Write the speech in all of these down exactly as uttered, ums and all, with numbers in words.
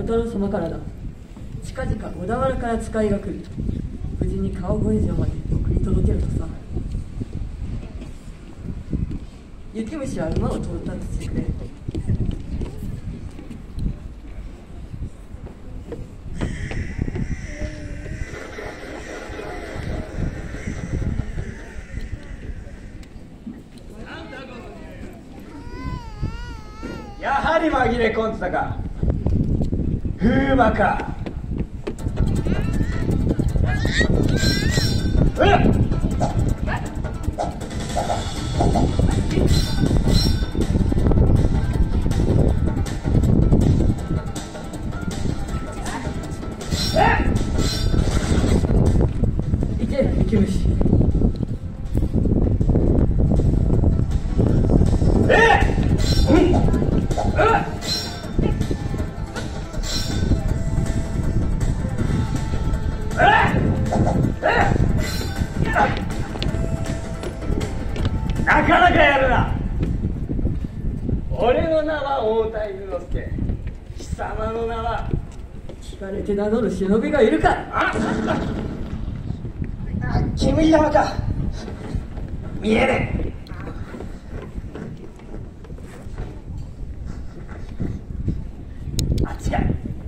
太郎様からだ。近々小田原から使いが来る。無事に川越城まで送り届けるとさ。雪虫は馬を取ったってしてくれ。 やはり紛れ込んでたか。風魔か。えっ雪虫。えっなかなかやるな。俺の名は大田伊之助。貴様の名は。 聞かれて名乗る忍びがいるか。 ああ、煙玉か。見えねえ。あっちか。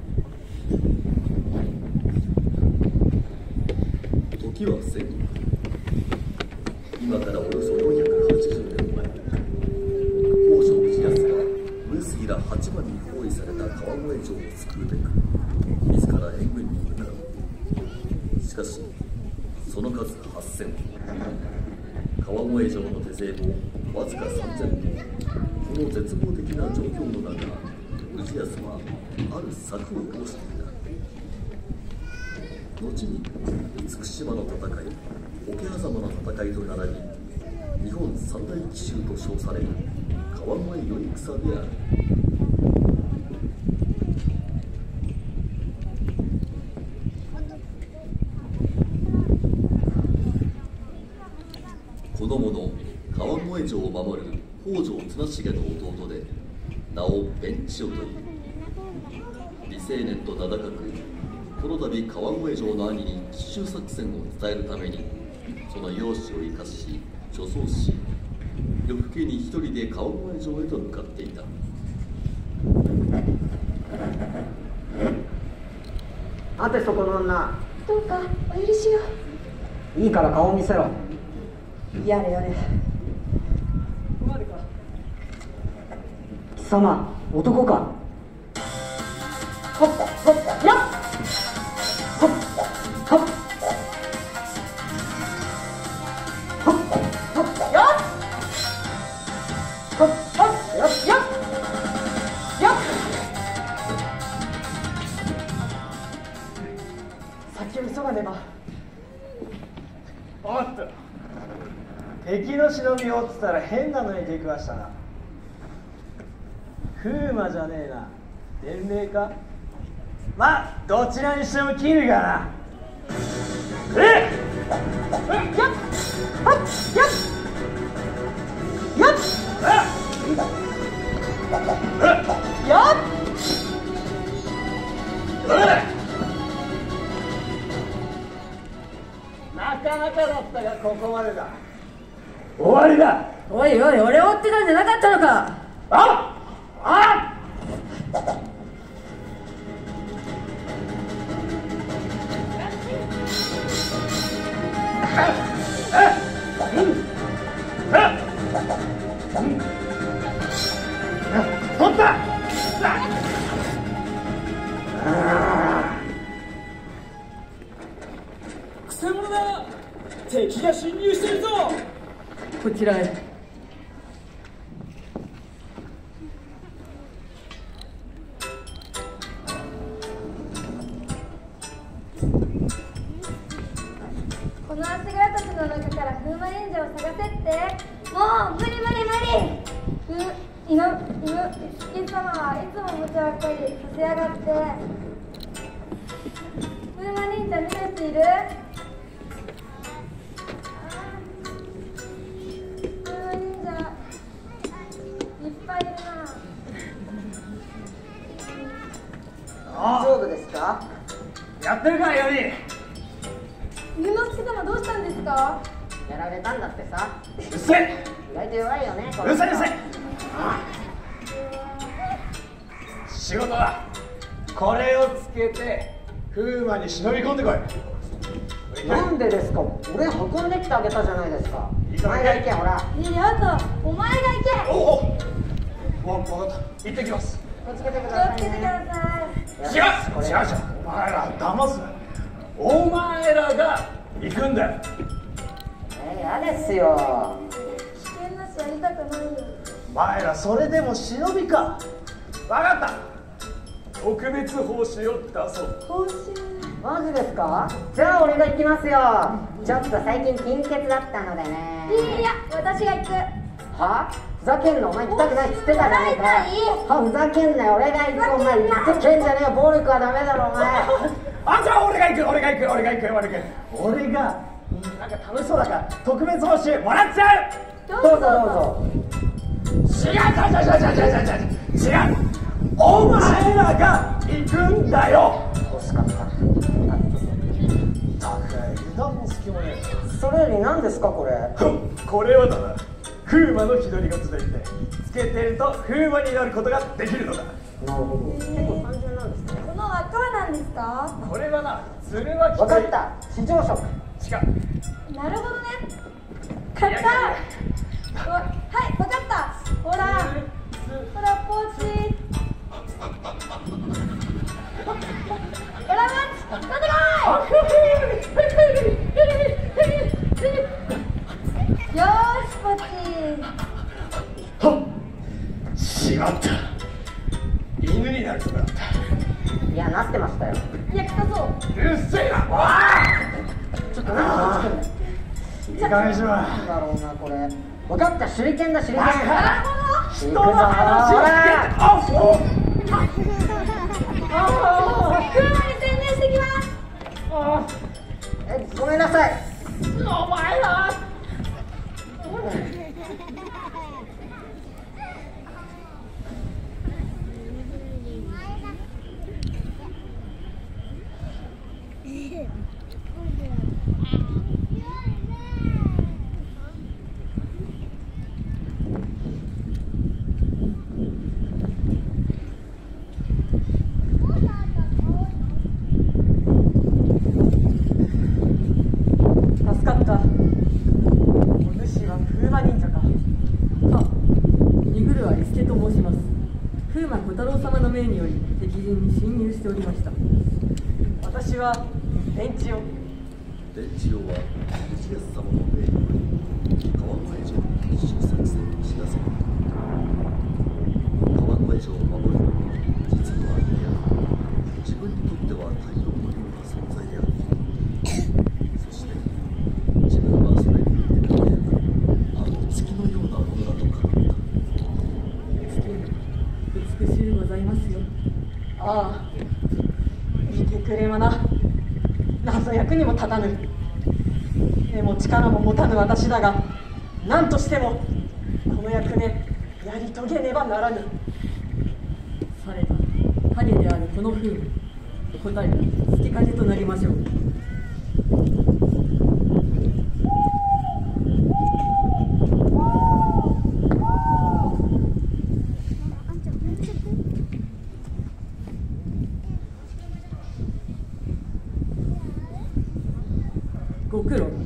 時は戦後。今からおよそよんひゃくはちじゅうねんまえ、北条氏康が上杉らはちまんに包囲された川越城を救うべく自ら援軍に向かう。しかしその数はっせん。川越城の手勢もわずかさんぜんめん。この絶望的な状況の中、氏康はある策を講していた。後に厳島の戦い、桶狭間の戦いと並び日本三大奇襲と称される川越頼戦である。この者、川越城を守る北条綱重の弟で名を弁千代という。美青年と名高く、この度川越城の兄に奇襲作戦を伝えるためにその容姿を生かし女装し、夜更けに一人で川越城へと向かっていた。 あてそこの女、 どうかお許しを。 いいから顔を見せろ。 やれやれ。 ここまでか。 貴様、男か。 ほっほっよっほっほっほっほっよっほっほっよっよっよっ。 先を急がねば。おっと、敵の忍びをっつったら変なのに出くわしたな。風魔じゃねえな。伝令か。まあどちらにしても切るがな。えっよっほっよっよっよっ。 なかなかだったがここまでだ。終わりだ。 おいおい、俺を追ってたんじゃなかったのか。 ああ取った。 くせ者だ。敵が侵入しているぞ。 こちらへ。 この足柄たちの中から風魔忍者を探せって。もう無理無理無理。ういのいの月様はいつも無茶ばっかりさせやがって。風魔忍者見る人いる？風魔忍者いっぱいいるな。 おやってるかより。 龍之介様どうしたんですか？ やられたんだってさ。 うっせえ。 意外と弱いよね。 うるさいうるさい。仕事だ。これをつけて風魔に忍び込んでこい。 なんでですか？俺運んできてあげたじゃないですか。お前が行け、ほら。 いやだ、お前が行け。 おお。わ、分かった。行ってきます。 気をつけてく気ださいをつけてくだね。 さい。 違う違う違う。お前ら騙すな。お前らが行くんだよ。 えー、嫌ですよ。 危険なしやりたくないよ。 お前らそれでも忍びか。分かった。特別報酬を出そう。 報酬。 マジですか？じゃあ俺が行きますよ。ちょっと最近貧血だったのでね。 いや、私が行く。 は？ふざけんな、お前来たくないっつってたじゃないか。 もらいたい。 は、ふざけんなよ、俺が行く。お前言ってけんじゃねえよ。暴力はダメだろ、お前。 あ、じゃあ俺が行く俺が行く俺が行く俺が行く俺が、うん、なんか楽しそうだから特別報酬もらっちゃう。 どうぞどうぞ。 違う違う違う違う違う違う違う。お前らが行くんだよ。 欲しかった。 高い値段も隙もねえ。 それより何ですかこれ？ これはだな、風魔の日取りがついてつけてると風魔になることができるのだ。 なるほど。結構単純なんですね。 この輪っかは何ですか？ これはな、鶴巻分かった。非常食。 違う。 なるほどね。買った。うわ、はい、分かった。ほら、ほら、ポーチ。ほら、マッチ、取ってこい。よーし、ポーチ。 はっ、しまった。犬になるとこだった。 いや、なってましたよ。 いや、臭そう。 うるせえな。おい、 ちょっと何かいい加減しろ。 なんだろうな、これ。分かった、手裏剣だ、手裏バ剣。 カ人人の話を聞け。あ、そう。 車に専念してきます。 え、ごめんなさい。 お前ら。 助かった。お主は風魔忍者か。は、ミグルは伊助と申します。風魔小太郎様の命により敵陣に侵入しておりました。私は電池を電池王は藤安様の命により川越城に必死作戦を知らせる。川越城を守るのに実の相手や自分にとっては太陽のような存在である。そして自分はそれによって輝くあの月のようなものだと語った。 美しゅうございますよ。ああ、見てくれまな。謎役にも立たぬ。手も力も持たぬ私だが、何としてもこの役目やり遂げねばならぬ。されば影であるこの風に答えが月影となりましょう。ご苦労。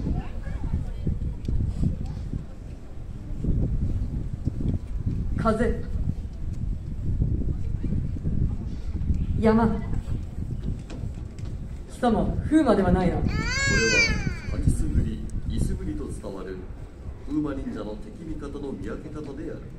風、山、貴様風魔ではないな。 これは秋すぐり、いすぐりと伝わる風魔忍者の敵味方の見分け方である。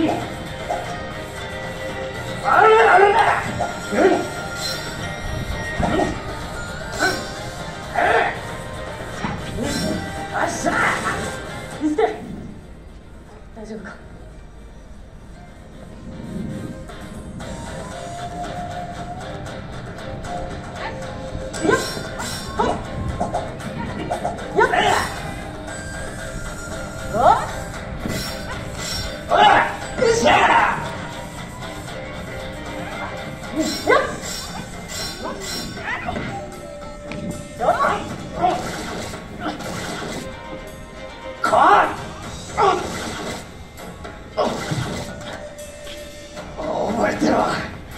リスケ、大丈夫か？いやっはいやっおいよっしゃよっ覚えてろ。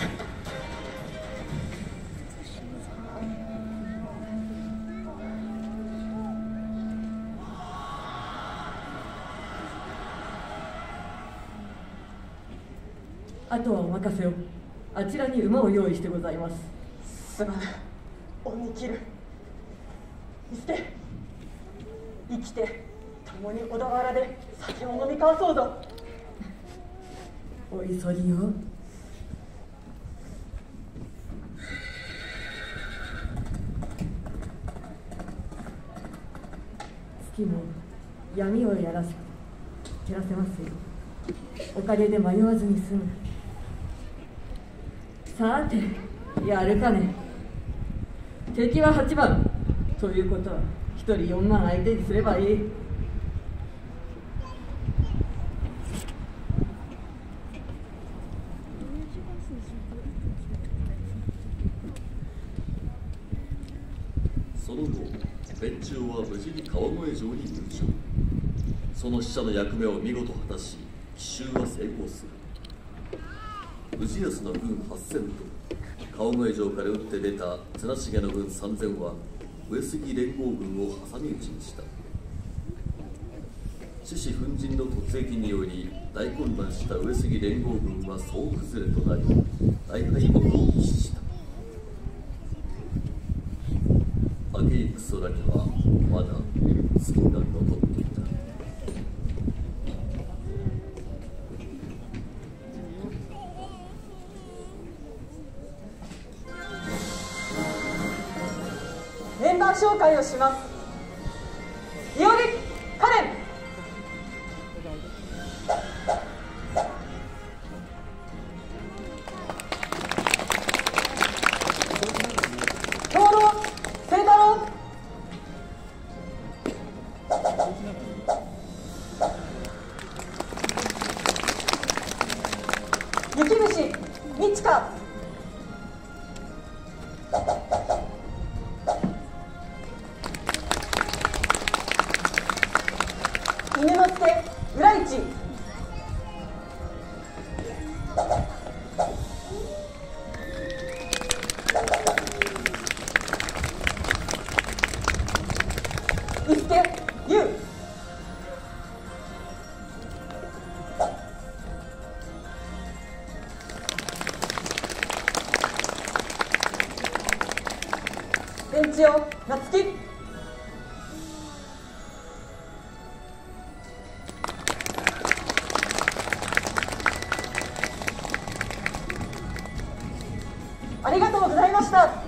あとはお任せを。あちらに馬を用意してございます。 すまぬ、恩に切る。伊助、生きて共に小田原で酒を飲み交わそうぞ。 お急ぎよ。月も闇をやらせ照らせますよ。おかげで迷わずに済む。さて、やるかね。敵ははちばんということはひとりよんまん相手にすればいい。 その後、弁中は無事に川越城に入城。その使者の役目を見事果たし、奇襲は成功する。氏康の軍はっせんと川越城から打って出た綱重の軍さんぜんは上杉連合軍を挟み撃ちにした。獅子奮陣の突撃により大混乱した上杉連合軍は総崩れとなり大敗北を喫した。明いクソだけはまだ月が残っていた。 メンバー紹介をします。いおりカレン、兵糧清太郎、雪虫みちか、犬之助浦市、伊助優、ベンチオ夏希、ありがとうございました。